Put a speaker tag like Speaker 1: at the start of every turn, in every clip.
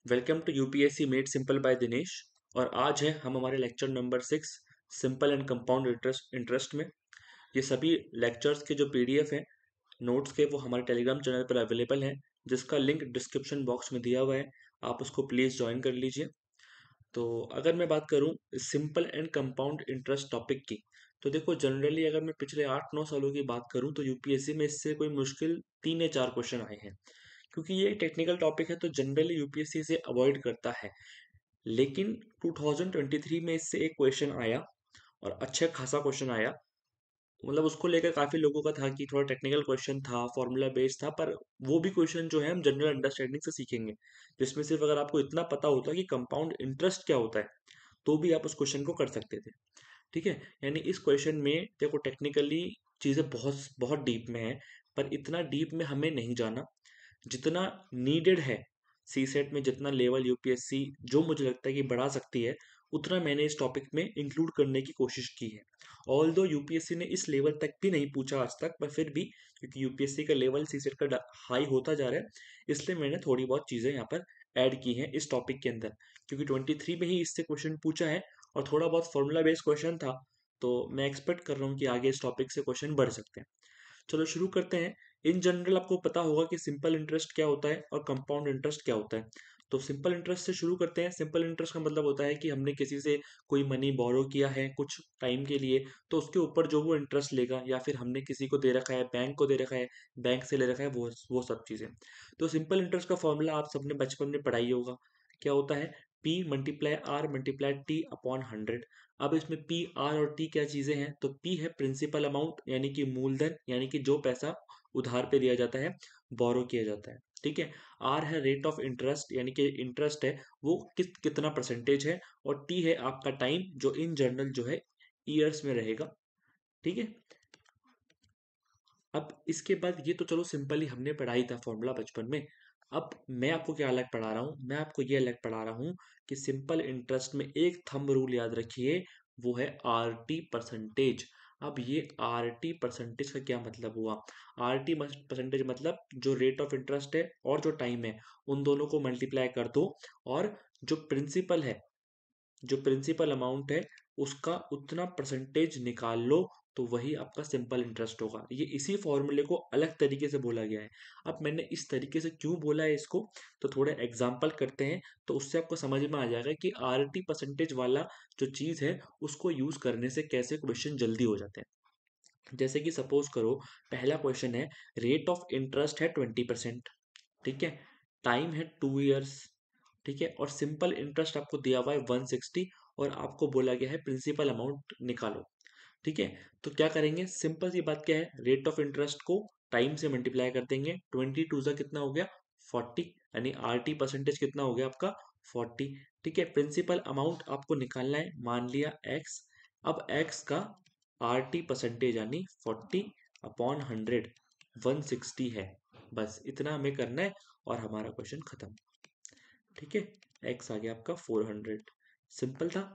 Speaker 1: Welcome to UPSC made simple by Dinesh. और आज है हम हमारे lecture number 6 simple and compound interest में। ये सभी लेक्चर्स के जो पीडीएफ हैं नोट्स के वो हमारे टेलीग्राम चैनल पर अवेलेबल हैं, जिसका लिंक डिस्क्रिप्शन बॉक्स में दिया हुआ है। आप उसको प्लीज़ ज्वाइन कर लीजिए। तो अगर मैं बात करूं simple and compound interest topic की, तो देखो जनरली अगर मैं पिछले 8-9 सालों की बात करूं तो यूपीएससी में इससे कोई मुश्किल 3 या 4 क्वेश्चन आए हैं। क्योंकि ये टेक्निकल टॉपिक है तो जनरली यूपीएससी इसे अवॉइड करता है। लेकिन 2023 में इससे एक क्वेश्चन आया और अच्छा खासा क्वेश्चन आया। मतलब उसको लेकर काफी लोगों का था कि थोड़ा टेक्निकल क्वेश्चन था, फॉर्मूला बेस्ड था, पर वो भी क्वेश्चन जो है हम जनरल अंडरस्टैंडिंग से सीखेंगे, जिसमें सिर्फ अगर आपको इतना पता होता कि कंपाउंड इंटरेस्ट क्या होता है तो भी आप उस क्वेश्चन को कर सकते थे। ठीक है, यानी इस क्वेश्चन में देखो टेक्निकली चीजें बहुत बहुत डीप में है, पर इतना डीप में हमें नहीं जाना जितना नीडेड है। सी सेट में जितना लेवल यूपीएससी जो मुझे लगता है कि बढ़ा सकती है, उतना मैंने इस टॉपिक में इंक्लूड करने की कोशिश की है। ऑल दो यूपीएससी ने इस लेवल तक भी नहीं पूछा आज तक, पर फिर भी क्योंकि यूपीएससी का लेवल सी सेट का हाई होता जा रहा है, इसलिए मैंने थोड़ी बहुत चीज़ें यहाँ पर ऐड की हैं इस टॉपिक के अंदर। क्योंकि 23 में ही इससे क्वेश्चन पूछा है और थोड़ा बहुत फॉर्मूला बेस्ड क्वेश्चन था, तो मैं एक्सपेक्ट कर रहा हूँ कि आगे इस टॉपिक से क्वेश्चन बढ़ सकते हैं। चलो शुरू करते हैं। इन जनरल आपको पता होगा कि सिंपल इंटरेस्ट क्या होता है और कंपाउंड इंटरेस्ट क्या होता है। तो सिंपल इंटरेस्ट से शुरू करते हैं। सिंपल इंटरेस्ट का मतलब होता है कि हमने किसी से कोई मनी बोरो किया है कुछ टाइम के लिए, तो उसके ऊपर जो वो इंटरेस्ट लेगा, या फिर हमने किसी को दे रखा है, बैंक को दे रखा है, बैंक से ले रखा है, वो सब चीज़ें। तो सिंपल इंटरेस्ट का फॉर्मूला आप सबने बचपन में पढ़ाई होगा। क्या होता है? P multiply R multiply T upon 100। अब इसमें पी आर और टी क्या चीजें हैं? तो पी है प्रिंसिपल अमाउंट, यानी कि मूलधन, यानी कि जो पैसा उधार पे दिया जाता है, बोरो किया जाता है। ठीक है। आर है रेट ऑफ इंटरेस्ट, यानी कि इंटरेस्ट है वो कितना परसेंटेज है। और टी है आपका टाइम, जो इन जनरल जो है ईयर्स में रहेगा। ठीक है। अब इसके बाद ये तो चलो सिंपल ही हमने पढ़ाई था फॉर्मूला बचपन में। अब मैं आपको क्या अलग पढ़ा रहा हूँ? मैं आपको ये अलग पढ़ा रहा हूँ कि सिंपल इंटरेस्ट में एक थंब रूल याद रखिए, वो है आर टी परसेंटेज। अब ये आर टी परसेंटेज का क्या मतलब हुआ? आर टी परसेंटेज मतलब जो रेट ऑफ इंटरेस्ट है और जो टाइम है, उन दोनों को मल्टीप्लाई कर दो, और जो प्रिंसिपल है, जो प्रिंसिपल अमाउंट है, उसका उतना परसेंटेज निकाल लो, तो वही आपका सिंपल इंटरेस्ट होगा। ये इसी फॉर्मूले को अलग तरीके से बोला गया है। अब मैंने इस तरीके से क्यों बोला है इसको, तो थोड़े एग्जाम्पल करते हैं, तो उससे आपको समझ में आ जाएगा कि आरटी परसेंटेज वाला जो चीज है उसको यूज करने से कैसे क्वेश्चन जल्दी हो जाते हैं। जैसे कि सपोज करो, पहला क्वेश्चन है, रेट ऑफ इंटरेस्ट है 20%। ठीक है। टाइम है 2 ईयर्स। ठीक है। और सिंपल इंटरेस्ट आपको दिया हुआ है 160, और आपको बोला गया है प्रिंसिपल अमाउंट निकालो। ठीक है। तो क्या करेंगे? सिंपल सी बात क्या है, रेट ऑफ इंटरेस्ट को टाइम से मल्टीप्लाई कर देंगे। 22 जा कितना हो गया? 40। यानी आर टी परसेंटेज कितना हो गया आपका? 40। ठीक है। प्रिंसिपल अमाउंट आपको निकालना है, मान लिया एक्स। अब एक्स का आर टी परसेंटेज यानी 40/100 160 है। बस इतना हमें करना है और हमारा क्वेश्चन खत्म। ठीक है। एक्स आ गया आपका 400। सिंपल था।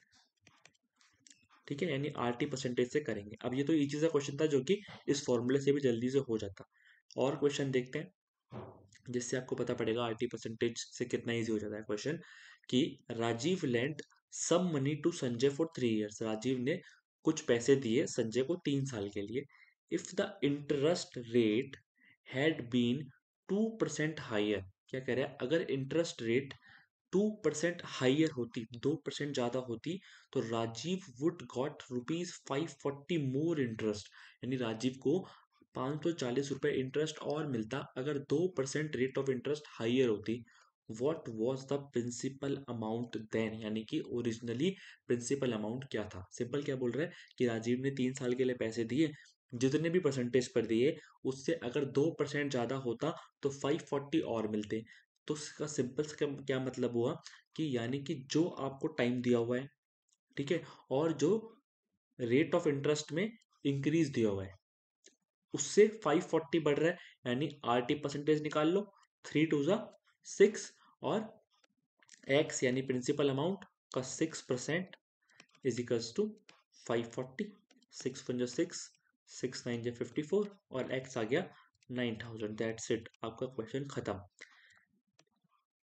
Speaker 1: ठीक है। यानी आर टी परसेंटेज से करेंगे। अब ये तो इजी सा क्वेश्चन था जो कि इस फॉर्मूले से भी जल्दी से हो जाता। और क्वेश्चन देखते हैं जिससे आपको पता पड़ेगा आर टी परसेंटेज से कितना इजी हो जाता है क्वेश्चन। कि Rajiv lent some money to Sanjay for 3 years. Rajiv ने कुछ पैसे दिए संजय को 3 साल के लिए। If the interest rate had been 2% higher. क्या कह रहा है? अगर इंटरेस्ट रेट 2% हाइयर होती, 2% ज्यादा होती, तो Rajiv would got ₹540 more interest. यानी राजीव को 540 रुपए इंटरेस्ट और मिलता अगर 2% रेट ऑफ इंटरेस्ट हाइयर होती। What was the principal amount then? यानी कि ओरिजिनली प्रिंसिपल अमाउंट क्या था? सिंपल क्या बोल रहा है कि राजीव ने 3 साल के लिए पैसे दिए, जितने भी परसेंटेज पर दिए उससे अगर 2% ज्यादा होता तो 540 और मिलते। तो इसका सिंपल सा क्या मतलब हुआ कि यानी कि जो आपको टाइम दिया हुआ है, ठीक है, और जो रेट ऑफ इंटरेस्ट में इंक्रीज दिया हुआ है, उससे 540 बढ़ रहा है। यानी आर टी परसेंटेज निकाल लो, 3 2 जा 6, और एक्स यानी प्रिंसिपल अमाउंट का 6% इज इक्वल्स टू 540। 6 1 जा 6, 6 9 जा 54, और एक्स आ गया 9000। दैट्स इट, आपका क्वेश्चन खत्म।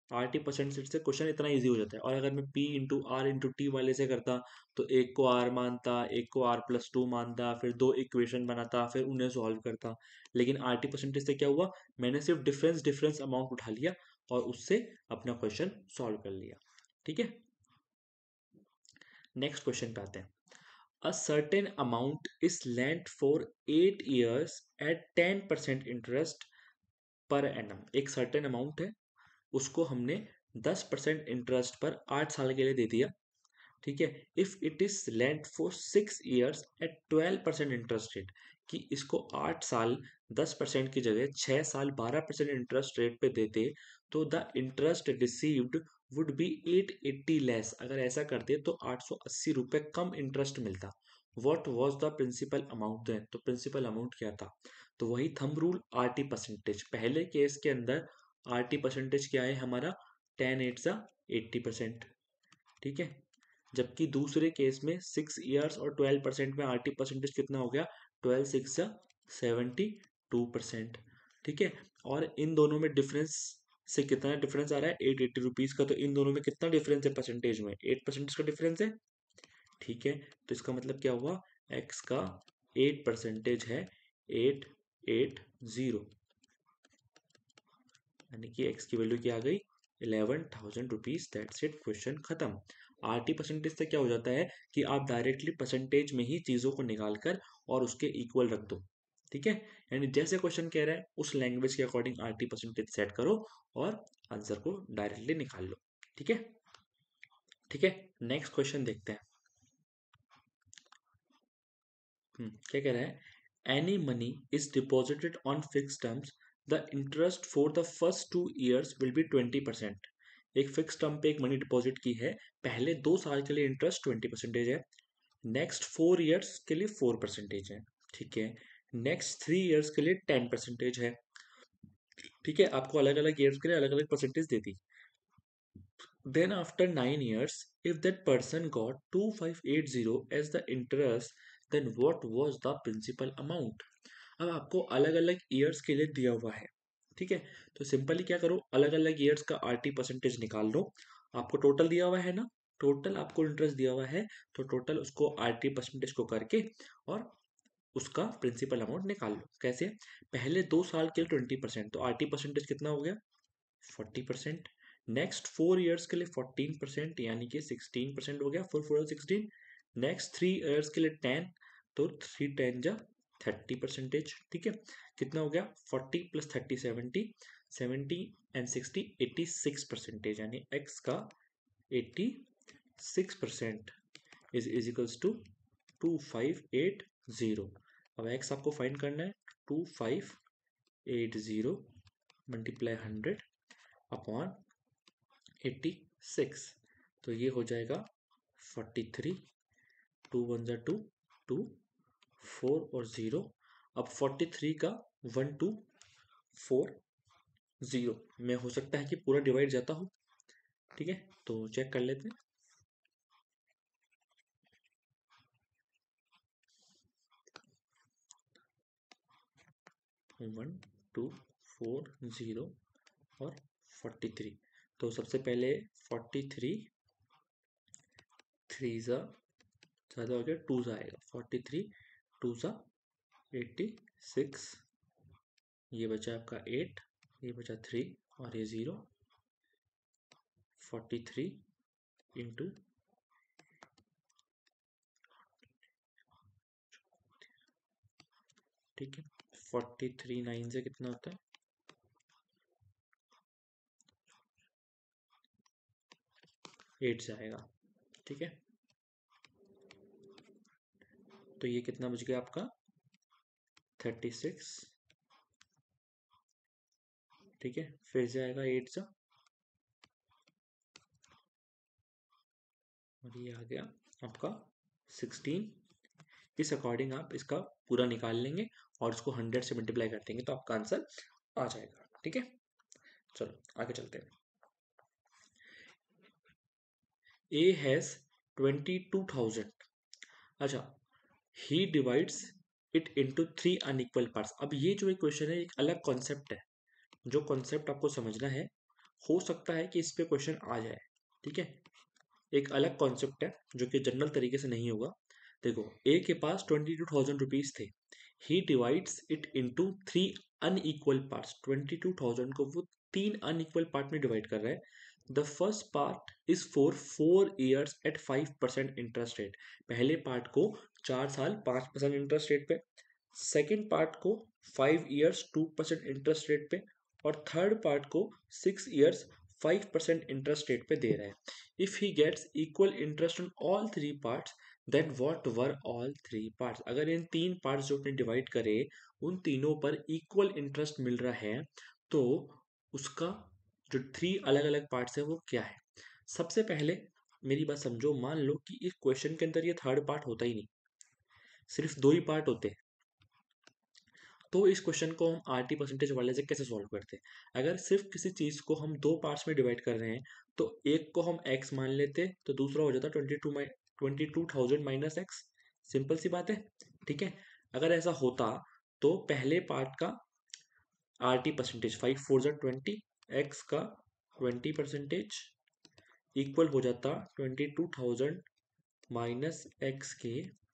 Speaker 1: RT% से क्वेश्चन इतना इजी हो जाता है। और अगर मैं P/R/T वाले से करता तो एक को R मानता, एक को R+2 मानता, फिर दो इक्वेशन बनाता, फिर उन्हें सॉल्व करता। लेकिन RT% से क्या हुआ, मैंने सिर्फ डिफरेंस डिफरेंस अमाउंट उठा लिया और उससे अपना क्वेश्चन सॉल्व कर लिया। ठीक है, नेक्स्ट क्वेश्चन पे आते हैं। A certain amount is lent for 8 years at 10% interest per annum। एक सर्टेन अमाउंट है, उसको हमने 10% इंटरेस्ट पर 8 साल के लिए दे दिया। ठीक है, if it is lent for 6 years at 12% interest rate, कि इसको 8 साल 10% की जगह 6 साल 12% इंटरेस्ट रेट पे देते तो the interest received would be 880 less. अगर ऐसा करते तो 880 रुपये कम इंटरेस्ट मिलता। What was the principal amount then, तो प्रिंसिपल अमाउंट क्या था, तो वही थंब रूल RT%। पहले केस के अंदर RT% क्या है हमारा, 10 8 80%। ठीक है, जबकि दूसरे केस में 6 ईयर्स और 12% में RT% कितना हो गया, 12 6 72%। ठीक है, और इन दोनों में डिफरेंस से कितना डिफरेंस आ रहा है, 880 रुपीज का। तो इन दोनों में कितना डिफरेंस है परसेंटेज में, 8% का डिफरेंस है। ठीक है, तो इसका मतलब क्या हुआ, एक्स का 8% है 880, यानी कि एक्स की वैल्यू क्या आ गई, 11,000 रुपीज। दैट्स इट, क्वेश्चन खत्म। RT% से क्या हो जाता है कि आप डायरेक्टली परसेंटेज में ही चीज़ों को निकाल कर और उसके इक्वल रख दो। ठीक है, यानी जैसे क्वेश्चन कह रहा है उस लैंग्वेज के अकॉर्डिंग RT% सेट करो और आंसर को डायरेक्टली निकाल लो। ठीक है, ठीक है, नेक्स्ट क्वेश्चन देखते हैं। क्या कह रहा है, any money is deposited on fix terms, the interest for the first 2 years will be 20%। एक फिक्स टर्म पे एक मनी डिपॉजिट की है, पहले 2 साल के लिए इंटरेस्ट 20% है, नेक्स्ट 4 ईयर्स के लिए 4% है। ठीक है, नेक्स्ट 3 ईयर्स के लिए 10% है। ठीक है, आपको अलग अलग ईयर्स के लिए अलग अलग परसेंटेज देती। Then after 9 years, if that person got 2580 as the interest, then what was the principal amount? अब आपको अलग अलग ईयर्स के लिए दिया हुआ है। ठीक है, तो सिंपली क्या करो, अलग अलग ईयर्स का RT% निकाल लो। आपको टोटल दिया हुआ है ना, टोटल आपको इंटरेस्ट दिया हुआ है, तो टोटल उसको RT% को करके और उसका प्रिंसिपल अमाउंट निकाल लो। कैसे, पहले 2 साल के लिए 20%, तो RT% कितना हो गया, 40%। नेक्स्ट 4 ईयर्स के लिए 14%, यानी कि 16% हो गया, 4 4 16। नेक्स्ट 3 ईयर्स के लिए 10, तो 3 10 जा 30%। ठीक है, कितना हो गया, 40 + 30 70 एंड 60 86%, यानी एक्स का 86% इज इक्वल्स टू 2580। अब एक्स आपको फाइंड करना है, 2580 मल्टीप्लाई 100 अपॉन 86, तो ये हो जाएगा 43, 2 1 जा 2, 2 4 और 0। अब 43 का 1 2 4 0 में हो सकता है कि पूरा डिवाइड जाता हो। ठीक है, तो चेक कर लेते हैं। 1 2 4 0 और 43, तो सबसे पहले 43 3 ज़ा ज़्यादा हो गया, 2 ज़ा आएगा, 43 2 ज़ा 86, ये बचा आपका 8, ये बचा 3 और ये 0। 43 इंटू, ठीक है, 43 9 से कितना होता है, 8 से आएगा। ठीक है, तो ये कितना बच गया आपका, 36। ठीक है, फिर से आएगा 8 से, और ये आ गया आपका 16। इस अकॉर्डिंग आप इसका पूरा निकाल लेंगे और इसको 100 से मल्टीप्लाई कर देंगे तो आपका आंसर आ जाएगा। ठीक है, चलो आगे चलते हैं। A has 22,000। अच्छा, he divides it into 3 unequal parts. अब ये जो एक क्वेश्चन है एक अलग कॉन्सेप्ट है, जो कॉन्सेप्ट आपको समझना है हो सकता है कि इस पे क्वेश्चन आ जाए, ठीक है। एक अलग कॉन्सेप्ट है जो कि जनरल तरीके से नहीं होगा। देखो, ए के पास 22,000 रुपीज थे, he divides it into 3 unequal parts. 22,000 को वो 3 अनइक्वल पार्ट में डिवाइड कर रहा है। The first part is for 4 years at 5% interest rate. पहले पार्ट को 4 साल 5% इंटरेस्ट रेट पे, सेकेंड पार्ट को 5 ईयर्स 2% इंटरेस्ट रेट पे, और थर्ड पार्ट को 6 ईयर्स 5% इंटरेस्ट रेट पे दे रहा है। If he gets equal interest on all 3 parts, then what were all 3 parts. अगर इन 3 पार्ट्स जो अपने डिवाइड करे उन तीनों पर इक्वल इंटरेस्ट मिल रहा है, तो उसका जो 3 अलग अलग पार्ट्स है वो क्या है। सबसे पहले मेरी बात समझो, मान लो कि इस क्वेश्चन के अंदर ये थर्ड पार्ट होता ही नहीं, सिर्फ 2 ही पार्ट होते, तो इस क्वेश्चन को हम आरटी परसेंटेज वाले से कैसे सॉल्व करते हैं। अगर सिर्फ किसी चीज को हम 2 पार्ट्स में डिवाइड कर रहे हैं, तो एक को हम x मान लेते, तो दूसरा हो जाता 22,000 माइनस एक्स। सिंपल सी बात है, ठीक है। अगर ऐसा होता तो पहले पार्ट का आरटी परसेंटेज 5 4 जा 20, एक्स का 20% इक्वल हो जाता 22,000 माइनस एक्स के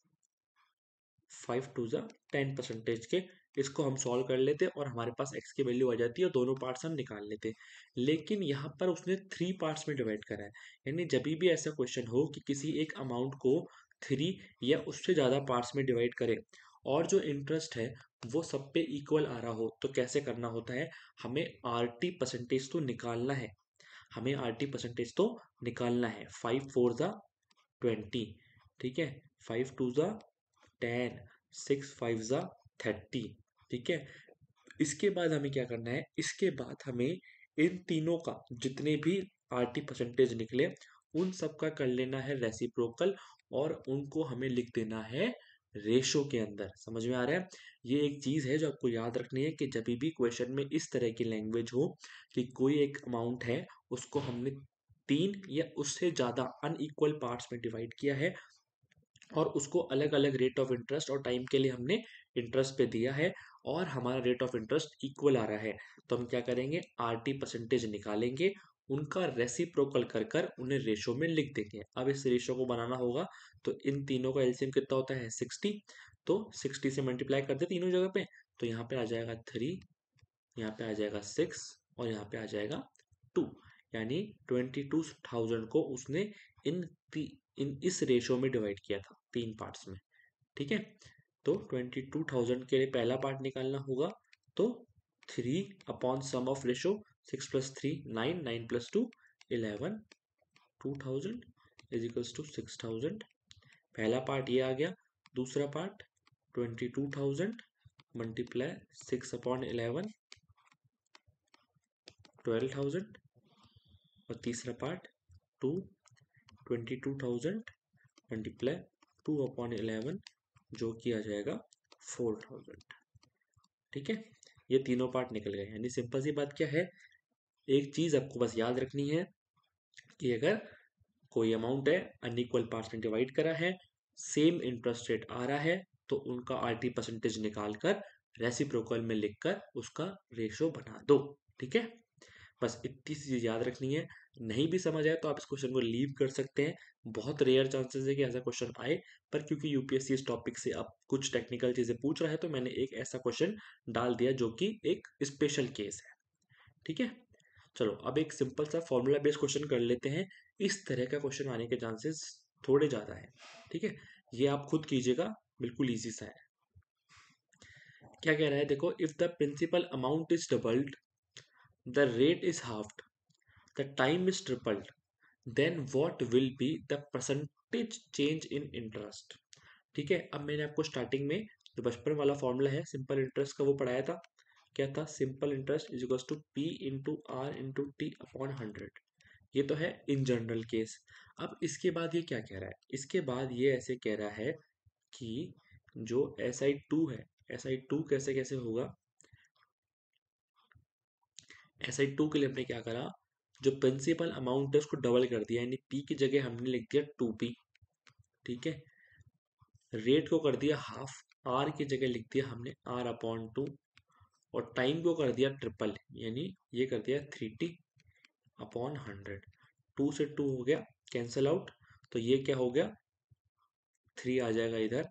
Speaker 1: 5 टू जा 10% के। इसको हम सॉल्व कर लेते और हमारे पास x की वैल्यू आ जाती है और दोनों पार्ट्स हम निकाल लेते। लेकिन यहाँ पर उसने 3 पार्ट्स में डिवाइड करा है, यानी जब भी ऐसा क्वेश्चन हो कि किसी एक अमाउंट को 3 या उससे ज़्यादा पार्ट्स में डिवाइड करे और जो इंटरेस्ट है वो सब पे इक्वल आ रहा हो, तो कैसे करना होता है, हमें आरटी परसेंटेज तो निकालना है। हमें आरटी परसेंटेज तो निकालना है। 5 4 जा 20, ठीक है, 5 2 जा 10, 6 5 जा 30, ठीक है। इसके बाद हमें क्या करना है, इसके बाद हमें इन तीनों का जितने भी आरटी परसेंटेज निकले उन सब का कर लेना है रेसिप्रोकल, और उनको हमें लिख देना है रेशो के अंदर। समझ में आ रहा है। ये एक चीज है जो आपको याद रखनी है कि जब भी क्वेश्चन में इस तरह की लैंग्वेज हो कि कोई एक अमाउंट है उसको हमने 3 या उससे ज्यादा अनइक्वल पार्ट्स में डिवाइड किया है और उसको अलग अलग रेट ऑफ इंटरेस्ट और टाइम के लिए हमने इंटरेस्ट पे दिया है और हमारा रेट ऑफ इंटरेस्ट इक्वल आ रहा है, तो हम क्या करेंगे, आरटी परसेंटेज निकालेंगे, उनका रेसिप्रोकल कर कर उन्हें रेशो में लिख देंगे। अब इस रेशो को बनाना होगा, तो इन तीनों का एलसीएम कितना होता है 60, तो 60 से मल्टीप्लाई कर दे तीनों जगह पे, तो यहाँ पे आ जाएगा 3, यहाँ पे आ जाएगा 6 और यहाँ पे आ जाएगा 2, यानी 22,000 को उसने इन इन इस रेशो में डिवाइड किया था 3 पार्ट्स में, ठीक है। तो 22,000 के लिए पहला पार्ट निकालना होगा, तो 3 upon sum of ratio 6 plus 3 9, 9 plus 2 11, 2000 is equals to 6,000। पहला पार्ट ये आ गया। दूसरा पार्ट 22,000 मल्टीप्लाई 6 अपॉन 11 12,000, और तीसरा पार्ट 2 22,000 मल्टीप्लाई 2 अपॉन 11 जो कि आ जाएगा 4,000, ठीक है। ये तीनों पार्ट निकल गए। यानी सिंपल सी बात क्या है, एक चीज आपको बस याद रखनी है कि अगर कोई अमाउंट है अनइक्वल पार्ट्स में डिवाइड करा है, सेम इंटरेस्ट रेट आ रहा है, तो उनका आरटी परसेंटेज निकाल कर रेसिप्रोकल में लिखकर उसका रेशो बना दो, ठीक है। बस इतनी सी चीज याद रखनी है। नहीं भी समझ आए तो आप इस क्वेश्चन को लीव कर सकते हैं। बहुत रेयर चांसेस है कि ऐसा क्वेश्चन आए, पर क्योंकि यूपीएससी इस टॉपिक से अब कुछ टेक्निकल चीजें पूछ रहा है, तो मैंने एक ऐसा क्वेश्चन डाल दिया जो कि एक स्पेशल केस है, ठीक है। चलो अब एक सिंपल सा फॉर्मूला बेस्ड क्वेश्चन कर लेते हैं। इस तरह का क्वेश्चन आने के चांसेस थोड़े ज्यादा है, ठीक है। ये आप खुद कीजिएगा, बिल्कुल इजी सा है। क्या कह रहा है, देखो, if the principal amount is doubled, the rate is halved, the time is tripled, then what will be the percentage change in interest। ठीक है। अब मैंने आपको स्टार्टिंग में जो बचपन वाला फॉर्मूला है सिंपल इंटरेस्ट का वो पढ़ाया था। क्या था, simple interest is equal to P into R into T upon 100। ये तो है इन जनरल केस। अब इसके बाद ये क्या कह रहा है, इसके बाद ये ऐसे कह रहा है कि जो SI2 है, SI2 कैसे कैसे होगा। SI2 के लिए हमने क्या करा, जो प्रिंसिपल अमाउंट है उसको डबल कर दिया, यानी पी की जगह हमने लिख दिया 2p, ठीक है। रेट को कर दिया हाफ, आर की जगह लिख दिया हमने आर अपॉन 2, और टाइम को कर दिया ट्रिपल, यानी ये कर दिया 3t, अपॉन 100। 2 से 2 हो गया कैंसल आउट, तो ये क्या हो गया 3 आ जाएगा इधर,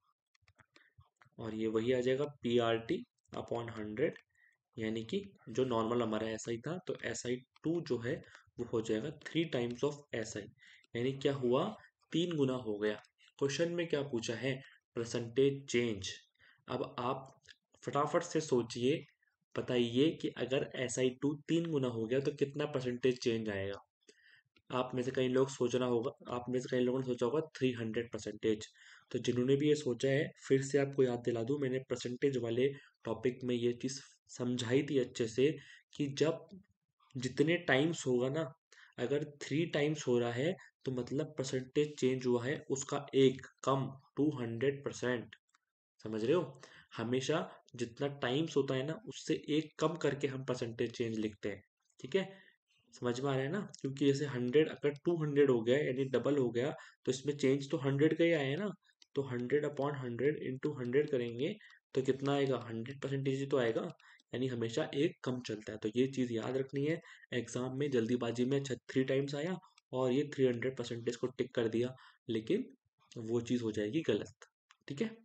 Speaker 1: और ये वही आ जाएगा PRT अपॉन 100, यानी कि जो नॉर्मल हमारा SI था तो SI2 जो है वो हो जाएगा 3 टाइम्स ऑफ SI, यानी क्या हुआ 3 गुना हो गया। क्वेश्चन में क्या पूछा है, परसेंटेज चेंज। अब आप फटाफट से सोचिए, बताइए कि अगर SI2 3 गुना हो गया तो कितना परसेंटेज चेंज आएगा। आप में से कई लोग सोचना होगा, आप में से कई लोगों ने सोचा होगा 300%। तो जिन्होंने भी ये सोचा है, फिर से आपको याद दिला दूं, मैंने परसेंटेज वाले टॉपिक में ये चीज़ समझाई थी अच्छे से, कि जब जितने टाइम्स होगा ना, अगर 3 टाइम्स हो रहा है तो मतलब परसेंटेज चेंज हुआ है उसका एक कम 200%। समझ रहे हो, हमेशा जितना टाइम्स होता है ना उससे एक कम करके हम परसेंटेज चेंज लिखते हैं। ठीक है, समझ में आ रहा है ना, क्योंकि जैसे 100 अगर 200 हो गया यानी डबल हो गया, तो इसमें चेंज तो 100 का ही आया है ना। तो 100/100 इंटू 100 करेंगे तो कितना आएगा, 100% ही तो आएगा, यानी हमेशा एक कम चलता है। तो ये चीज़ याद रखनी है। एग्जाम में जल्दीबाजी में 3 टाइम्स आया और ये 300% को टिक कर दिया, लेकिन वो चीज़ हो जाएगी गलत। ठीक है,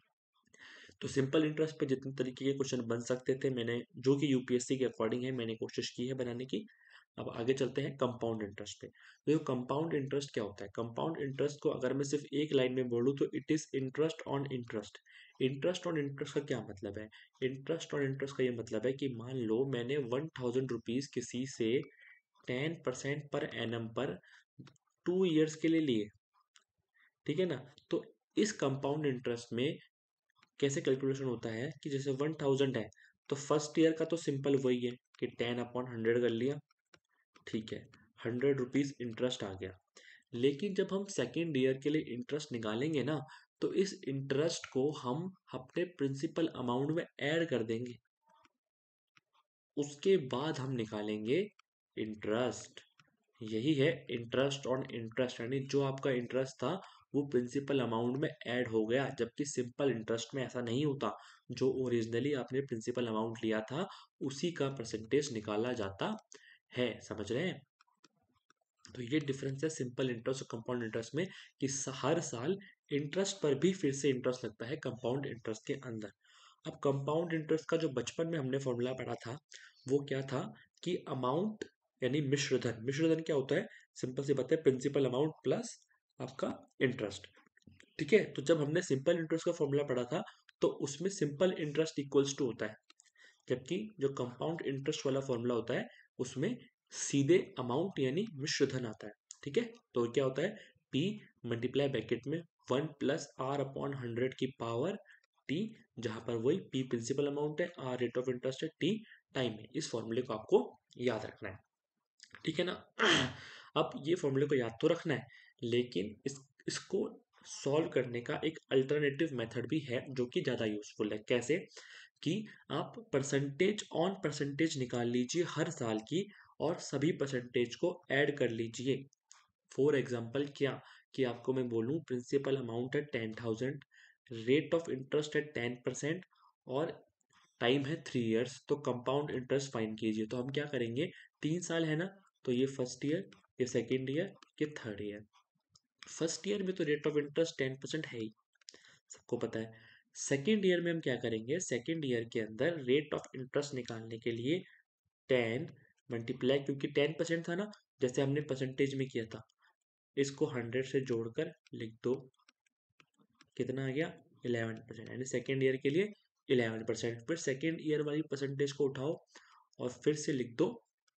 Speaker 1: तो सिंपल इंटरेस्ट पे जितने तरीके के क्वेश्चन बन सकते थे मैंने, जो कि यूपीएससी के अकॉर्डिंग है, मैंने कोशिश की है बनाने की। अब आगे चलते हैं कंपाउंड इंटरेस्ट पे। तो कंपाउंड इंटरेस्ट क्या होता है, कंपाउंड इंटरेस्ट को अगर मैं सिर्फ एक लाइन में बोलूँ तो it is interest on interest. Interest on interest का क्या मतलब है, इंटरेस्ट ऑन इंटरेस्ट का ये मतलब है कि मान लो मैंने 1000 रुपीज किसी से 10% पर एनम पर 2 ईयर्स के लिए लिए। ठीक है ना, तो इस कंपाउंड इंटरेस्ट में कैसे कैलकुलेशन होता है कि जैसे 1000 है, तो फर्स्ट ईयर का तो सिंपल वही है कि 10/100 कर लिया, ठीक है, 100 रुपीज इंटरेस्ट आ गया। लेकिन जब हम सेकेंड ईयर के लिए इंटरेस्ट निकालेंगे ना, तो इस इंटरेस्ट को हम अपने प्रिंसिपल अमाउंट में ऐड कर देंगे, उसके बाद हम निकालेंगे इंटरेस्ट। यही है इंटरेस्ट ऑन इंटरेस्ट, यानी जो आपका इंटरेस्ट था वो प्रिंसिपल अमाउंट में ऐड हो गया, जबकि सिंपल इंटरेस्ट में ऐसा नहीं होता। जो ओरिजिनली आपने प्रिंसिपल अमाउंट लिया था उसी का परसेंटेज निकाला जाता है। समझ रहे हैं, तो ये डिफरेंस है सिंपल इंटरेस्ट और कंपाउंड इंटरेस्ट में, कि हर साल इंटरेस्ट पर भी फिर से इंटरेस्ट लगता है कंपाउंड इंटरेस्ट के अंदर। अब कंपाउंड इंटरेस्ट का जो बचपन में हमने फॉर्मूला पढ़ा था वो क्या था, कि अमाउंट यानी मिश्रधन। मिश्रधन क्या होता है, सिंपल सी बात है, प्रिंसिपल अमाउंट प्लस आपका इंटरेस्ट। ठीक है, तो जब हमने सिंपल इंटरेस्ट का फॉर्मूला पढ़ा था तो उसमें सिंपल इंटरेस्ट इक्वल्स टू होता है, जबकि जो कंपाउंड इंटरेस्ट वाला फॉर्मूला होता है उसमें सीधे अमाउंट यानी मिश्रधन आता है। ठीक है, तो क्या होता है, P मल्टीप्लाई ब्रैकेट में 1+R/100 की पावर T, जहां पर वही P प्रिंसिपल अमाउंट है, R रेट ऑफ इंटरेस्ट है, T टाइम है। इस फॉर्मूले को आपको याद रखना है। ठीक है ना, अब ये फॉर्मूले को याद तो रखना है, लेकिन इसको सॉल्व करने का एक अल्टरनेटिव मेथड भी है जो कि ज़्यादा यूजफुल है। कैसे, कि आप परसेंटेज ऑन परसेंटेज निकाल लीजिए हर साल की, और सभी परसेंटेज को ऐड कर लीजिए। फॉर एग्जाम्पल क्या, कि आपको मैं बोलूँ प्रिंसिपल अमाउंट है 10,000, रेट ऑफ इंटरेस्ट है 10%, और टाइम है 3 ईयर्स, तो कंपाउंड इंटरेस्ट फाइन कीजिए। तो हम क्या करेंगे, 3 साल है ना, तो ये फर्स्ट ईयर, ये सेकेंड ईयर, ये थर्ड ईयर। फर्स्ट ईयर में तो रेट ऑफ इंटरेस्ट 10% है ही, सबको पता है। सेकेंड ईयर में हम क्या करेंगे, सेकेंड ईयर के अंदर रेट ऑफ इंटरेस्ट निकालने के लिए 10 मल्टीप्लाई, क्योंकि 10% था ना, जैसे हमने परसेंटेज में किया था, इसको 100 से जोड़कर लिख दो, कितना आ गया 11%, यानी सेकेंड ईयर के लिए 11%। फिर सेकेंड ईयर वाली परसेंटेज को उठाओ और फिर से लिख दो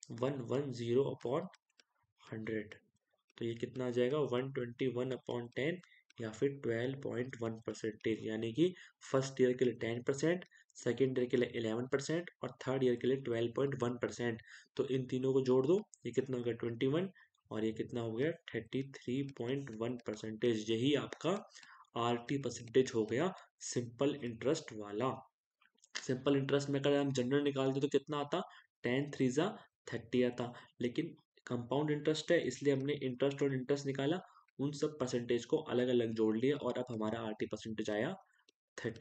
Speaker 1: 110/100, तो ये कितना आ जाएगा 121/10, या फिर 12.1%, यानी कि फर्स्ट ईयर के लिए 10%, सेकेंड ईयर के लिए 11% और थर्ड ईयर के लिए 12.1%। तो इन तीनों को जोड़ दो, ये कितना हो गया 21, और ये कितना हो गया 33.1%। यही आपका RT परसेंटेज हो गया सिंपल इंटरेस्ट वाला। सिंपल इंटरेस्ट में अगर हम जनरल निकालते तो कितना आता, 10×3 = 30 आता, लेकिन कंपाउंड इंटरेस्ट है इसलिए हमने इंटरेस्ट और इंटरेस्ट निकाला, उन सब परसेंटेज को अलग अलग जोड़ लिया, और अब हमारा RT परसेंटेज आया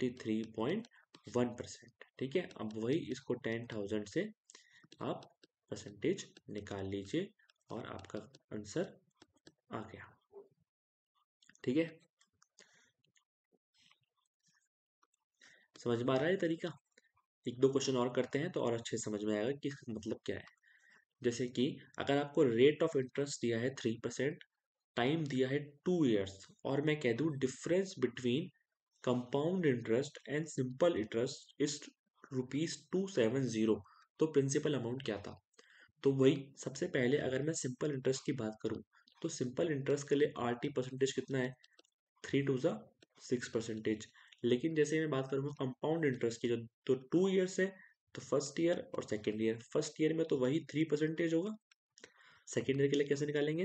Speaker 1: 33.1%। ठीक है, अब वही इसको 10,000 से आप परसेंटेज निकाल लीजिए और आपका आंसर आ गया। ठीक है, समझ में आ रहा है तरीका? एक दो क्वेश्चन और करते हैं तो और अच्छे समझ में आएगा कि मतलब क्या है। जैसे कि अगर आपको रेट ऑफ इंटरेस्ट दिया है 3%, टाइम दिया है 2 ईयर्स, और मैं कह दूं difference between compound interest and simple interest is ₹270, तो प्रिंसिपल अमाउंट क्या था? तो वही सबसे पहले अगर मैं सिंपल इंटरेस्ट की बात करूं तो सिंपल इंटरेस्ट के लिए आरटी परसेंटेज कितना है? 3 to 6%। लेकिन जैसे मैं बात करूंगा कंपाउंड इंटरेस्ट की, जो तो 2 ईयर्स है, तो फर्स्ट ईयर और सेकेंड ईयर, फर्स्ट ईयर में तो वही 3% होगा, सेकेंड ईयर के लिए कैसे निकालेंगे?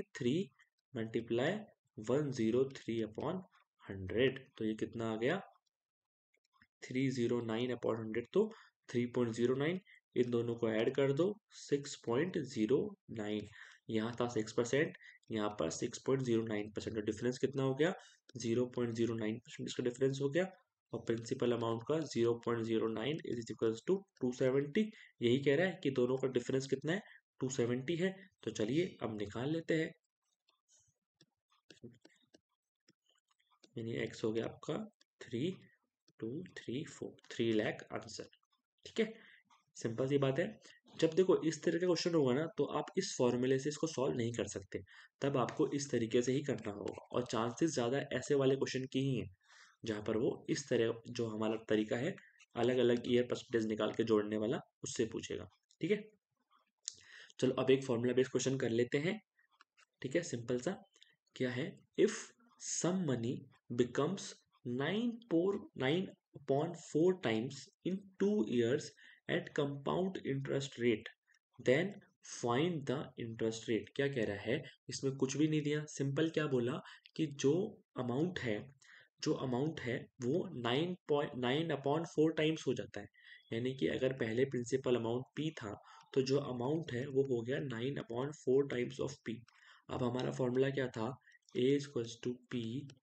Speaker 1: 3 × 103/100, तो ये कितना आ गया? 309/100, तो 3.09, इन दोनों को ऐड कर दो 6.09, यहाँ था 6%, यहाँ पर 6.09%, डिफरेंस कितना हो गया? 0.09% इसका डिफरेंस हो गया, और प्रिंसिपल अमाउंट का 0.09 इज इक्वल्स टू 270। यही कह रहा है कि दोनों का डिफरेंस कितना है? 270 है। तो चलिए अब निकाल लेते हैं। यानी एक्स हो गया आपका 3234, 3 लाख आंसर। ठीक है, सिंपल सी बात है। जब देखो इस तरह का क्वेश्चन होगा ना तो आप इस फॉर्मूले से इसको सॉल्व नहीं कर सकते, तब आपको इस तरीके से ही करना होगा, और चांसेस ज़्यादा ऐसे वाले क्वेश्चन की ही हैं जहाँ पर वो इस तरह जो हमारा तरीका है अलग अलग ईयर परसेंटेज निकाल के जोड़ने वाला, उससे पूछेगा। ठीक है, चलो अब एक फॉर्मूला बेस्ड क्वेश्चन कर लेते हैं। ठीक है, सिंपल सा क्या है? If some money becomes 9.4 times in 2 years at compound interest rate, then find the interest rate. क्या कह रहा है? इसमें कुछ भी नहीं दिया, सिंपल क्या बोला कि जो अमाउंट है वो 9.9/4 टाइम्स हो जाता है। यानी कि अगर पहले प्रिंसिपल अमाउंट पी था तो जो अमाउंट है वो हो गया 9/4 टाइम्स ऑफ पी। अब हमारा फॉर्मूला क्या था? ए इक्वल्स टू पी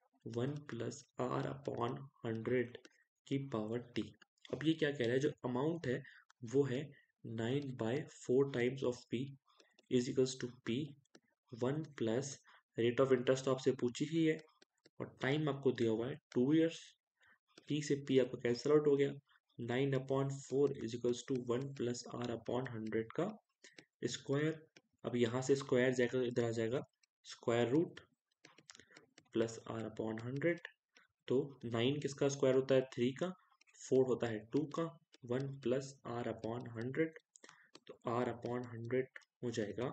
Speaker 1: 1 + r/100 की पावर टी। अब ये क्या कह रहा है? जो अमाउंट है वो है 9/4 times of P is equals to P 1 + rate of interest तो आपसे पूछी ही है, और टाइम आपको दिया हुआ है 2 ईयर्स। पी से पी आपको कैंसिल आउट हो गया, 9/4 इज इक्वल्स टू 1 + r/100 का स्क्वायर। अब यहाँ से स्क्वायर जाएगा, इधर आ जाएगा स्क्वायर रूट प्लस r/100। तो 9 किसका स्क्वायर होता है? 3 का, 4 होता है 2 का, 1 + r/100, तो r/100 हो जाएगा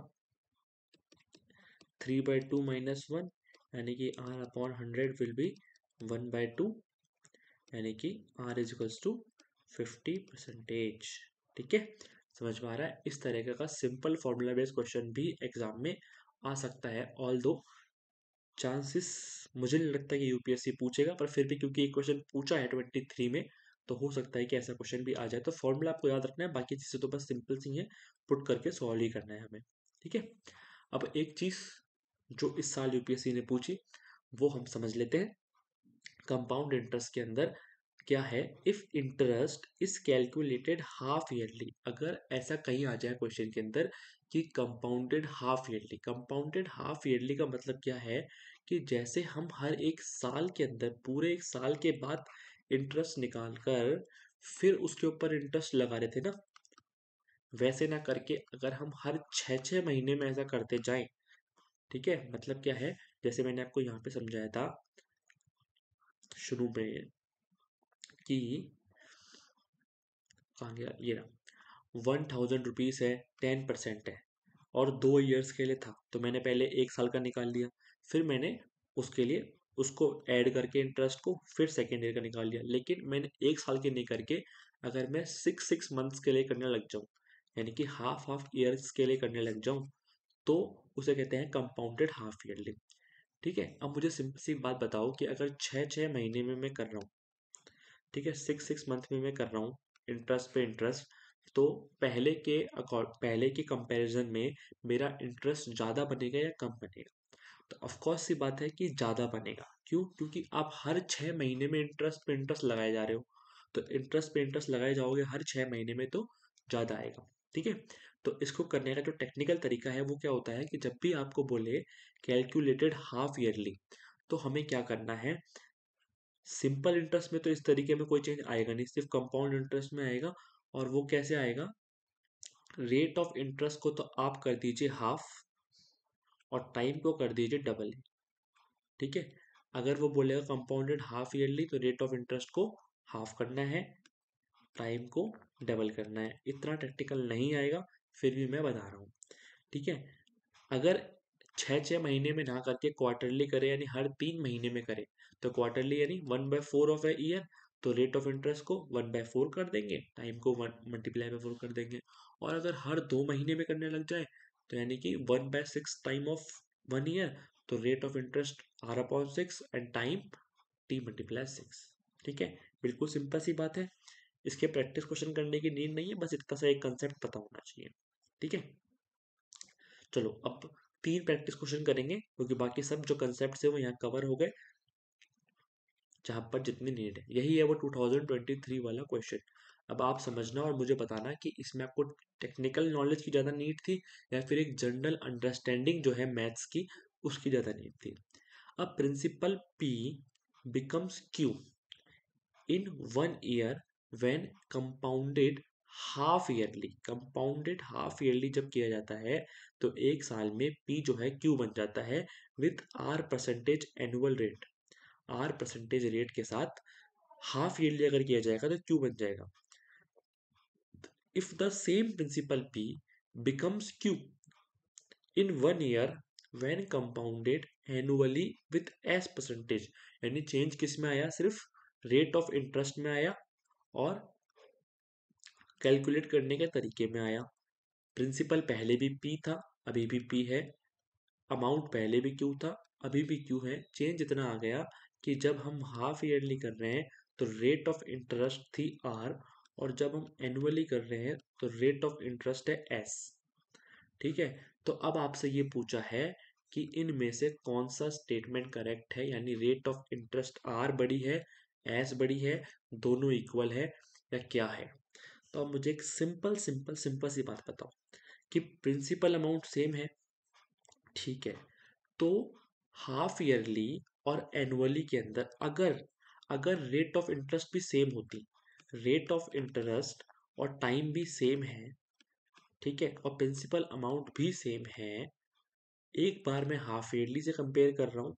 Speaker 1: 3/2 - 1, यानी कि r/100 विल बी 1/2, यानी कि r इज इक्वल्स टू 50%। ठीक है, समझ में आ रहा है? इस तरह का सिंपल फॉर्मूला बेस्ड क्वेश्चन भी एग्जाम में आ सकता है, ऑल दो चांसेस मुझे नहीं लगता कि यूपीएससी पूछेगा, पर फिर भी क्योंकि एक क्वेश्चन पूछा है 23 में, तो हो सकता है कि ऐसा क्वेश्चन भी आ जाए। तो फॉर्मूला आपको याद रखना है, बाकी चीज़ें तो बस सिंपल सी हैं, पुट करके सॉल्व ही करना है हमें। ठीक है, अब एक चीज़ जो इस साल यूपीएससी ने पूछी वो हम समझ लेते हैं। कंपाउंड इंटरेस्ट के अंदर क्या है? If interest is calculated half yearly, अगर ऐसा कहीं आ जाए क्वेश्चन के अंदर कि compounded half yearly, compounded half yearly का मतलब क्या है? कि जैसे हम हर एक साल के अंदर पूरे एक साल के बाद इंटरेस्ट निकाल कर फिर उसके ऊपर इंटरेस्ट लगा रहे थे ना, वैसे ना करके अगर हम हर 6-6 महीने में ऐसा करते जाएं। ठीक है, मतलब क्या है? जैसे मैंने आपको यहाँ पे समझाया था शुरू में कि कहाँ गया ये रहा, 1000 रुपीज़ है, 10% है, और 2 ईयर्स के लिए था, तो मैंने पहले एक साल का निकाल लिया, फिर मैंने उसके लिए उसको ऐड करके इंटरेस्ट को फिर सेकेंड ईयर का निकाल लिया। लेकिन मैंने एक साल के नहीं करके अगर मैं 6 मंथ्स के लिए करने लग जाऊँ, यानी कि हाफ हाफ ईयर्स के लिए करने लग जाऊँ, तो उसे कहते हैं कंपाउंडेड हाफ ईयरली। ठीक है, अब मुझे सिंपल सी बात बताओ कि अगर 6-6 महीने में मैं कर रहा हूँ, ठीक है, 6-6 मंथ में मैं कर रहा हूँ इंटरेस्ट पे इंटरेस्ट, तो पहले के कंपैरिजन में मेरा इंटरेस्ट ज़्यादा बनेगा या कम बनेगा? तो ऑफकोर्स सी बात है कि ज़्यादा बनेगा। क्यों? क्योंकि आप हर 6 महीने में इंटरेस्ट पे इंटरेस्ट लगाए जा रहे हो, तो इंटरेस्ट पे इंटरेस्ट लगाए जाओगे हर 6 महीने में, तो ज़्यादा आएगा। ठीक है, तो इसको करने का जो टेक्निकल तरीका है वो क्या होता है कि जब भी आपको बोले कैलकुलेटेड हाफ ईयरली, तो हमें क्या करना है, सिंपल इंटरेस्ट में तो इस तरीके में कोई चेंज आएगा नहीं, सिर्फ कंपाउंड इंटरेस्ट में आएगा। और वो कैसे आएगा, रेट ऑफ इंटरेस्ट को तो आप कर दीजिए हाफ और टाइम को कर दीजिए डबल। ठीक है, अगर वो बोलेगा कंपाउंडेड हाफ ईयरली तो रेट ऑफ इंटरेस्ट को हाफ करना है, टाइम को डबल करना है। इतना टेक्निकल नहीं आएगा, फिर भी मैं बता रहा हूँ। ठीक है, अगर 6 6 महीने में ना करके क्वार्टरली करे यानी हर 3 महीने में करे, तो क्वार्टरली यानी 1/4 ऑफ ए ईयर, तो रेट ऑफ इंटरेस्ट को 1/4 कर देंगे, टाइम को 1 × 4 कर देंगे। और अगर हर 2 महीने में करने लग जाए तो यानी कि 1/6 टाइम ऑफ 1 ईयर, तो rate of interest R/6 and time T×6। ठीक है, बिल्कुल सिंपल सी बात है, इसके प्रैक्टिस क्वेश्चन करने की नीड नहीं है, बस इतना सा एक कंसेप्ट पता होना चाहिए। ठीक है, चलो अब 3 प्रैक्टिस क्वेश्चन करेंगे क्योंकि बाकी सब जो कंसेप्ट है वो यहाँ कवर हो गए जहाँ पर जितनी नीड है। यही है वो 2023 वाला क्वेश्चन। अब आप समझना और मुझे बताना कि इसमें आपको टेक्निकल नॉलेज की ज़्यादा नीड थी या फिर एक जनरल अंडरस्टैंडिंग जो है मैथ्स की उसकी ज़्यादा नीड थी। अब principal P becomes Q in 1 year when compounded half yearly. Compounded half yearly जब किया जाता है तो एक साल में P जो है Q बन जाता है with R% annual rate. R% rate के साथ हाफ ईयरली अगर किया जाएगा तो Q बन जाएगा। If the same principal P becomes Q in 1 year when compounded annually with S%, यानी चेंज किस में आया, सिर्फ रेट ऑफ इंटरेस्ट में आया और कैलकुलेट करने के तरीके में आया। प्रिंसिपल पहले भी P था, अभी भी P है, अमाउंट पहले भी Q था, अभी भी Q है। चेंज इतना आ गया कि जब हम हाफ ईयरली कर रहे हैं तो रेट ऑफ इंटरेस्ट थी R, और जब हम एनुअली कर रहे हैं तो रेट ऑफ इंटरेस्ट है S। ठीक है, तो अब आपसे ये पूछा है कि इनमें से कौन सा स्टेटमेंट करेक्ट है, यानी रेट ऑफ इंटरेस्ट R बड़ी है, S बड़ी है, दोनों इक्वल है या क्या है। तो अब मुझे एक सिंपल सिंपल सिंपल सी बात बताओ कि प्रिंसिपल अमाउंट सेम है। ठीक है, तो हाफ ईयरली और एनुअली के अंदर अगर अगर रेट ऑफ इंटरेस्ट भी सेम होती, रेट ऑफ इंटरेस्ट और टाइम भी सेम है, ठीक है, और प्रिंसिपल अमाउंट भी सेम है, एक बार मैं हाफ ईयरली से कंपेयर कर रहा हूँ,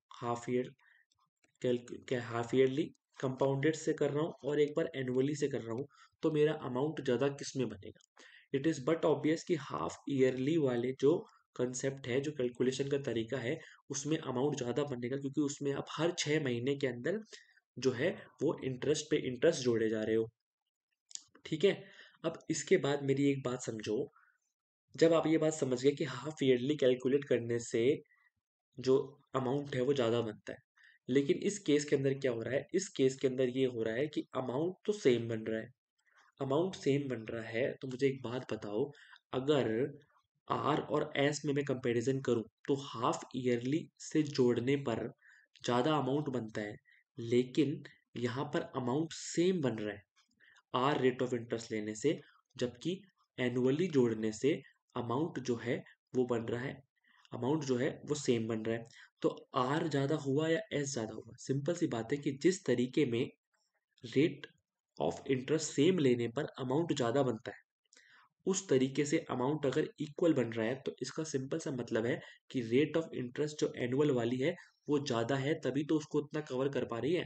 Speaker 1: हाफ ईयरली कंपाउंडेड से कर रहा हूँ और एक बार एनुअली से कर रहा हूँ, तो मेरा अमाउंट ज़्यादा किस में बनेगा। इट इज़ बट ऑब्वियस कि हाफ ईयरली वाले जो कंसेप्ट है, जो कैलकुलेशन का तरीका है, उसमें अमाउंट ज़्यादा बनेगा क्योंकि उसमें आप हर 6 महीने के अंदर जो है वो इंटरेस्ट पे इंटरेस्ट जोड़े जा रहे हो। ठीक है, अब इसके बाद मेरी एक बात समझो, जब आप ये बात समझ गए कि हाफ ईयरली कैलकुलेट करने से जो अमाउंट है वो ज़्यादा बनता है, लेकिन इस केस के अंदर क्या हो रहा है, इस केस के अंदर ये हो रहा है कि अमाउंट तो सेम बन रहा है। अमाउंट सेम बन रहा है तो मुझे एक बात बताओ, अगर आर और एस में मैं कंपैरिजन करूं तो हाफ ईयरली से जोड़ने पर ज़्यादा अमाउंट बनता है, लेकिन यहाँ पर अमाउंट सेम बन रहा है आर रेट ऑफ इंटरेस्ट लेने से, जबकि एनुअली जोड़ने से अमाउंट जो है वो बन रहा है, अमाउंट जो है वो सेम बन रहा है। तो आर ज़्यादा हुआ या एस ज़्यादा हुआ, सिंपल सी बात है कि जिस तरीके में रेट ऑफ इंटरेस्ट सेम लेने पर अमाउंट ज़्यादा बनता है, उस तरीके से अमाउंट अगर इक्वल बन रहा है तो इसका सिंपल सा मतलब है कि रेट ऑफ इंटरेस्ट जो एनुअल वाली है वो ज़्यादा है, तभी तो उसको उतना कवर कर पा रही है।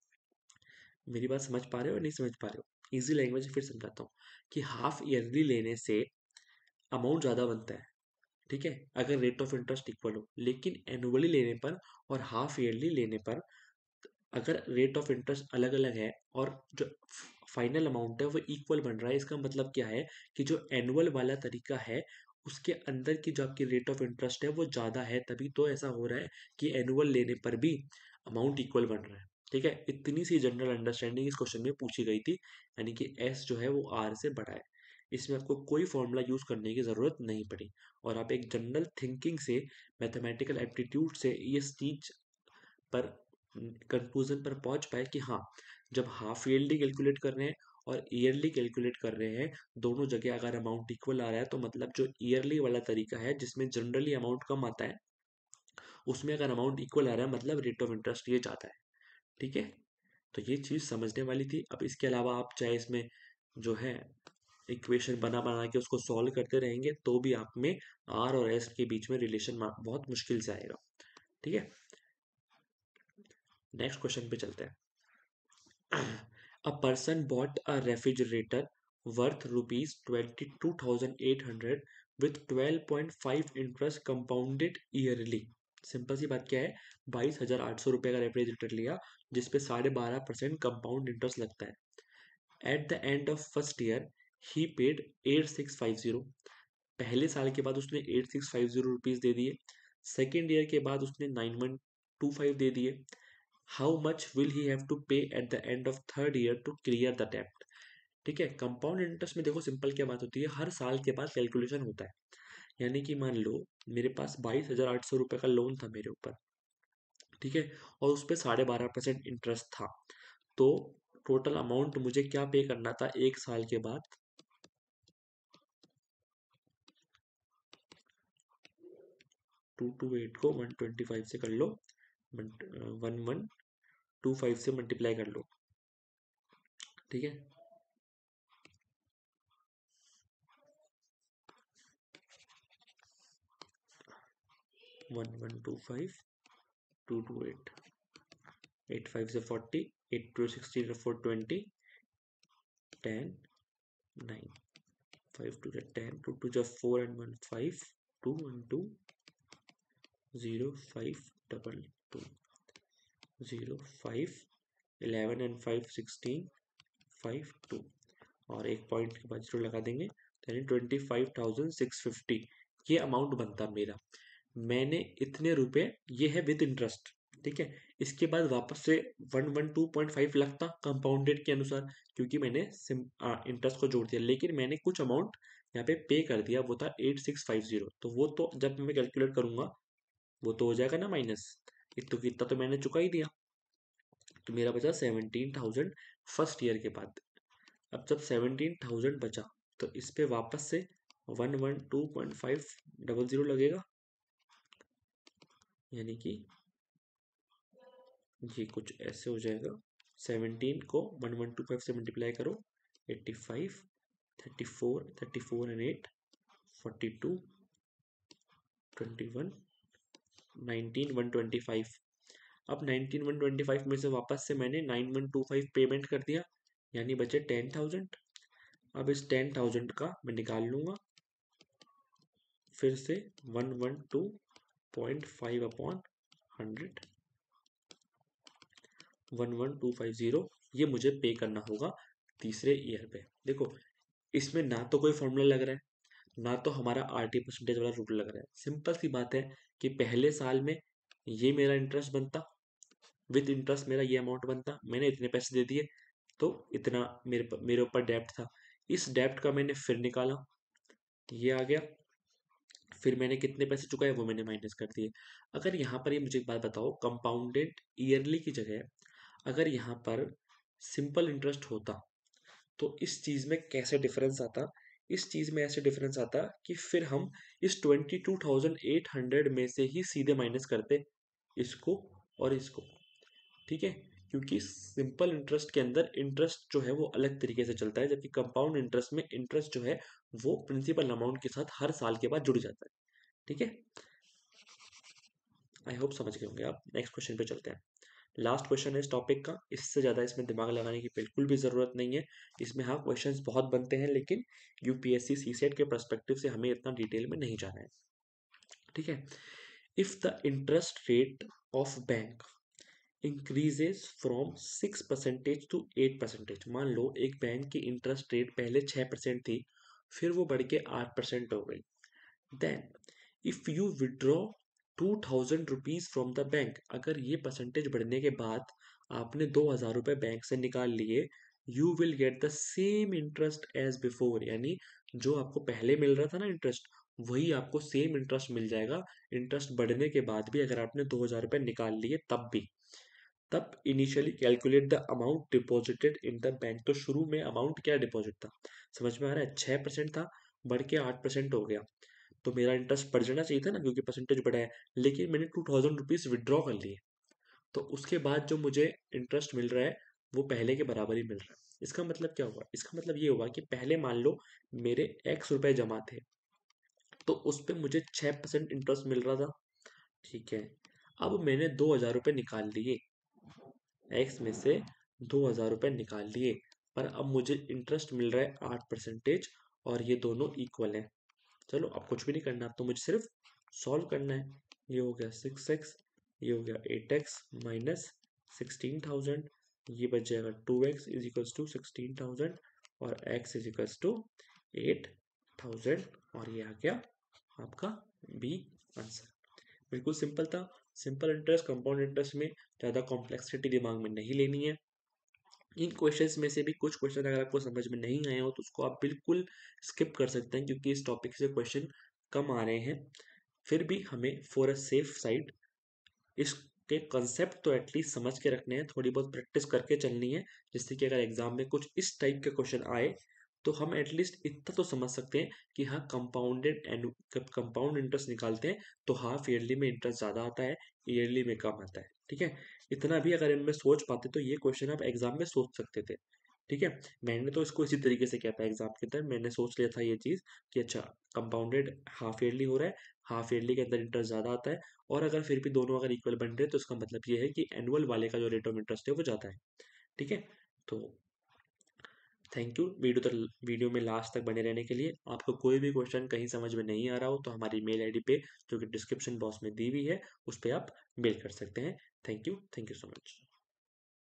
Speaker 1: मेरी बात समझ पा रहे हो नहीं समझ पा रहे हो, इजी लैंग्वेज फिर समझाता हूँ कि हाफ ईयरली लेने से अमाउंट ज़्यादा बनता है, ठीक है, अगर रेट ऑफ इंटरेस्ट इक्वल हो, लेकिन एनुअली लेने पर और हाफ ईयरली लेने पर अगर रेट ऑफ इंटरेस्ट अलग अलग है और जो फाइनल अमाउंट है वो इक्वल बन रहा है, इसका मतलब क्या है कि जो एनुअल वाला तरीका है उसके अंदर की जो आपकी रेट ऑफ इंटरेस्ट है वो ज़्यादा है, तभी तो ऐसा हो रहा है कि एनुअल लेने पर भी अमाउंट इक्वल बन रहा है। ठीक है, इतनी सी जनरल अंडरस्टैंडिंग इस क्वेश्चन में पूछी गई थी, यानी कि एस जो है वो आर से बड़ा है। इसमें आपको कोई फॉर्मूला यूज़ करने की ज़रूरत नहीं पड़ी और आप एक जनरल थिंकिंग से, मैथमेटिकल एप्टीट्यूड से इस चीज पर कंक्लूजन पर पहुंच पाए कि हाँ, जब हाफ ईयरली कैलकुलेट कर रहे हैं और ईयरली कैलकुलेट कर रहे हैं, दोनों जगह अगर अमाउंट इक्वल आ रहा है तो मतलब जो ईयरली वाला तरीका है जिसमें जनरली अमाउंट कम आता है, उसमें अगर अमाउंट इक्वल आ रहा है मतलब रेट ऑफ इंटरेस्ट ये ज़्यादा है। ठीक है, तो ये चीज़ समझने वाली थी। अब इसके अलावा आप चाहे इसमें जो है इक्वेशन बना बना के उसको सॉल्व करते रहेंगे तो भी आप में आर और एस के बीच में रिलेशन बहुत मुश्किल से आएगा। ठीक है, नेक्स्ट क्वेश्चन पे चलते हैं। A person bought a refrigerator worth ₹22,800 with 12.5 interest compounded yearly. सिंपल सी बात क्या है, 22,800 रुपये का रेफ्रिजरेटर लिया जिसपे 12.5% कंपाउंड इंटरेस्ट लगता है। At the end of first year he paid 8650। पहले साल के बाद उसने 8650 दे दिए, सेकेंड ईयर के बाद उसने 9125 दे दिए। How much will he have to pay at the end of third year to clear the डेब्ट। ठीक है, कंपाउंड इंटरेस्ट में देखो सिंपल क्या बात होती है, हर साल के बाद कैलकुलेशन होता है। यानी कि मान लो मेरे पास 22,800 रुपये का लोन था मेरे ऊपर, ठीक है, और उस पर 12.5% इंटरेस्ट था, तो टोटल अमाउंट मुझे क्या पे करना था एक साल के बाद, 228 को 125 से कर लो, 1125 से मल्टीप्लाई कर लो। ठीक है, 1125, 228, 85 से 40, 8 to 16 420, 10, 9, 5 to 10, 2 to 4 and 1 5, 2 and 2 0 5 double 2 0 5, 11 and 5 16, 5 2 और एक पॉइंट के बाद जीरो लगा देंगे, यानी 25,650 ये अमाउंट बनता मेरा। मैंने इतने रुपए, ये है विद इंटरेस्ट, ठीक है, इसके बाद वापस से 112.5 लगता कंपाउंडेड के अनुसार, क्योंकि मैंने इंटरेस्ट को जोड़ दिया, लेकिन मैंने कुछ अमाउंट यहाँ पे पे कर दिया, वो था 8650, तो वो तो जब मैं कैलकुलेट करूंगा वो तो हो जाएगा ना माइनस, इतना तो मैंने चुका ही दिया, तो मेरा बचा 17,000 फर्स्ट ईयर के बाद। अब जब 17,000 बचा तो इस पे वापस से 112.500 लगेगा, यानी कि ये कुछ ऐसे हो जाएगा, 17 को 1125 से मल्टीप्लाई करो, 85, 34 एंड 8, 42, 21, 19, 125। अब 19, 125 में से वापस से मैंने 9125 पेमेंट कर दिया, यानी बचे 10,000। अब इस 10,000 का मैं निकाल लूंगा फिर से 112.5 अपॉन 100, 11250 ये मुझे पे करना होगा तीसरे ईयर पे। देखो इसमें ना तो कोई फॉर्मूला लग रहा है, ना तो हमारा आरटी परसेंटेज वाला रूल लग रहा है। सिंपल सी बात है कि पहले साल में ये मेरा इंटरेस्ट बनता, विद इंटरेस्ट मेरा ये अमाउंट बनता, मैंने इतने पैसे दे दिए तो इतना मेरे ऊपर डेब्ट था, इस डेब्ट का मैंने फिर निकाला, ये आ गया, फिर मैंने कितने पैसे चुकाए वो मैंने माइनस कर दिए। अगर यहाँ पर ये मुझे एक बात बताओ, कंपाउंडेड ईयरली की जगह अगर यहाँ पर सिंपल इंटरेस्ट होता तो इस चीज़ में कैसे डिफरेंस आता, इस चीज़ में ऐसे डिफरेंस आता कि फिर हम इस 22,800 में से ही सीधे माइनस करते इसको और इसको। ठीक है, क्योंकि सिंपल इंटरेस्ट के अंदर इंटरेस्ट जो है वो अलग तरीके से चलता है, जबकि कंपाउंड इंटरेस्ट में इंटरेस्ट जो है वो प्रिंसिपल अमाउंट के साथ हर साल के बाद जुड़ जाता है। ठीक है, आई होप समझ गए होंगे आप। नेक्स्ट क्वेश्चन पे चलते हैं, लास्ट क्वेश्चन है इस टॉपिक का, इससे ज़्यादा इसमें दिमाग लगाने की बिल्कुल भी ज़रूरत नहीं है। इसमें हाँ क्वेश्चंस बहुत बनते हैं, लेकिन यूपीएससी सीसेट के पर्सपेक्टिव से हमें इतना डिटेल में नहीं जाना है। ठीक है, if the interest rate of bank increases from 6% to 8%, मान लो एक बैंक की इंटरेस्ट रेट पहले 6% थी, फिर वो बढ़ के 8% हो गई, then if you withdraw 2,000 rupees from the bank, अगर ये परसेंटेज बढ़ने के बाद आपने 2,000 रुपये बैंक से निकाल लिए, you will get the same interest as before, यानी जो आपको पहले मिल रहा था ना इंटरेस्ट, वही आपको सेम इंटरेस्ट मिल जाएगा, इंटरेस्ट बढ़ने के बाद भी, अगर आपने 2,000 रुपये निकाल लिए तब भी। तब initially calculate the amount deposited in the bank. तो शुरू में अमाउंट क्या डिपॉजिट था, समझ में आ रहा है, 6% था, बढ़ के 8% हो गया। तो मेरा इंटरेस्ट बढ़ जाना चाहिए था ना, क्योंकि परसेंटेज बढ़ा है, लेकिन मैंने 2000 रुपीज़ विड्रॉ कर लिए। तो उसके बाद जो मुझे इंटरेस्ट मिल रहा है वो पहले के बराबर ही मिल रहा है। इसका मतलब क्या हुआ, इसका मतलब ये हुआ कि पहले मान लो मेरे एक्स रुपए जमा थे, तो उस पर मुझे 6% इंटरेस्ट मिल रहा था, ठीक है। अब मैंने 2000 रुपये निकाल लिए, एक्स में से 2000 रुपये निकाल लिए, पर अब मुझे इंटरेस्ट मिल रहा है 8%, और ये दोनों इक्वल हैं। चलो अब कुछ भी नहीं करना, अब तो मुझे सिर्फ सॉल्व करना है। ये हो गया 6x, ये हो गया 8x माइनस 16,000, ये बच जाएगा 2x इज इक्वल्स टू 16,000 और x इज इक्वल्स टू 8,000, और ये आ गया आपका बी आंसर। बिल्कुल सिंपल था। सिंपल इंटरेस्ट, कंपाउंड इंटरेस्ट में ज़्यादा कॉम्प्लेक्सिटी दिमाग में नहीं लेनी है। इन क्वेश्चंस में से भी कुछ क्वेश्चन अगर आपको समझ में नहीं आए हो तो उसको आप बिल्कुल स्किप कर सकते हैं, क्योंकि इस टॉपिक से क्वेश्चन कम आ रहे हैं। फिर भी हमें फॉर अ सेफ साइड इसके कंसेप्ट तो एटलीस्ट समझ के रखने हैं, थोड़ी बहुत प्रैक्टिस करके चलनी है, जिससे कि अगर एग्जाम में कुछ इस टाइप के क्वेश्चन आए तो हम एटलीस्ट इतना तो समझ सकते हैं कि हाँ, कंपाउंडेड एंड कंपाउंड इंटरेस्ट निकालते हैं तो हाफ ईयरली में इंटरेस्ट ज़्यादा आता है, ईयरली में कम आता है, ठीक है। इतना भी अगर इनमें सोच पाते तो ये क्वेश्चन आप एग्जाम में सोच सकते थे, ठीक है। मैंने तो इसको इसी तरीके से किया था एग्जाम के अंदर, मैंने सोच लिया था ये चीज़ कि अच्छा, कंपाउंडेड हाफ ईयरली हो रहा है, हाफ ईयरली के अंदर इंटरेस्ट ज़्यादा आता है, और अगर फिर भी दोनों अगर इक्वल बन रहे हैं तो इसका मतलब ये है कि एनुअल वाले का जो रेट ऑफ इंटरेस्ट है वो ज़्यादा है, ठीक है। तो थैंक यू वीडियो में लास्ट तक बने रहने के लिए। आपको कोई भी क्वेश्चन कहीं समझ में नहीं आ रहा हो तो हमारी मेल आईडी पे, जो कि डिस्क्रिप्शन बॉक्स में दी हुई है, उस पर आप मेल कर सकते हैं। Thank you so much.